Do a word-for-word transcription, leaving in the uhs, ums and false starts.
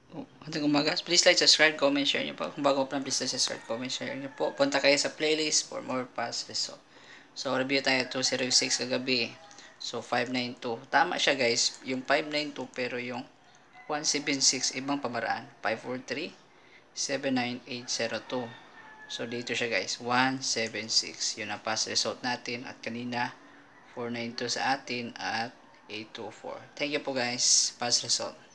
Hanggang umaga. Please like, subscribe, comment, share nyo po. Kung bago pa lang, please like, subscribe, comment, share nyo po. Punta kayo sa playlist for more past result. So, review tayo two oh six kagabi. So, five ninety-two. Tama siya guys. Yung five ninety-two pero yung one seventy-six ibang pamaraan. five forty-three, seven nine eight zero two. So, dito siya guys. one seventy-six. Yun ang past result natin. At kanina, four ninety-two sa atin at eight twenty-four. Thank you po guys. Past result.